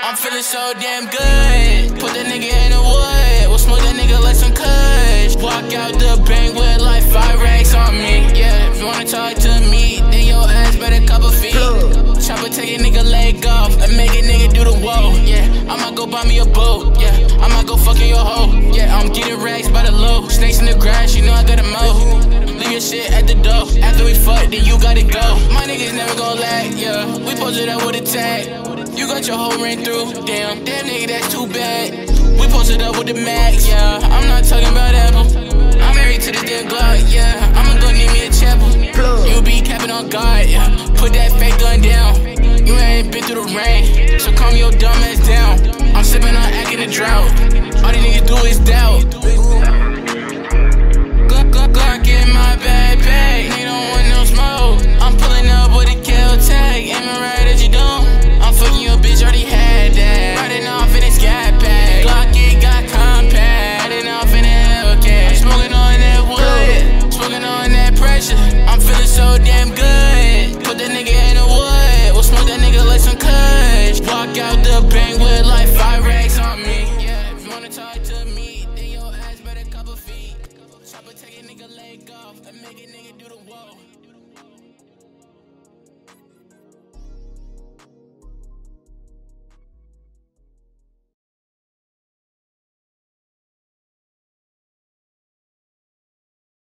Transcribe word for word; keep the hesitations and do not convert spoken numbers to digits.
I'm feeling so damn good. Put that nigga in the wood. We'll smoke that nigga like some kush. Walk out the bank with like five racks on me. Yeah, if you wanna talk to me, then your ass better couple feet. Chopper take a nigga leg off and make a nigga do the whoa. Yeah, I'ma go buy me a boat. Yeah, I'ma go fucking your hoe. Yeah, I'm getting racks by the low. Snakes in the grass, you know I gotta mow. Leave your shit at the door. After we fuck, then you gotta go. My niggas never gon' lag, yeah. We posted up with a tag. You got your whole ring through. Damn, damn nigga, that's too bad. We posted up with the max, yeah. I'm not talking about Apple. I'm married to this damn Glock, yeah. I'ma go need me a chapel. You be capping on God, yeah. Put that fake gun down. You ain't been through the rain, so calm your dumb ass down. I'm sipping on act in the drought. All these niggas do is doubt. Glock in my backpack, they don't want no smoke. I'm pulling up with a kill tag, aiming right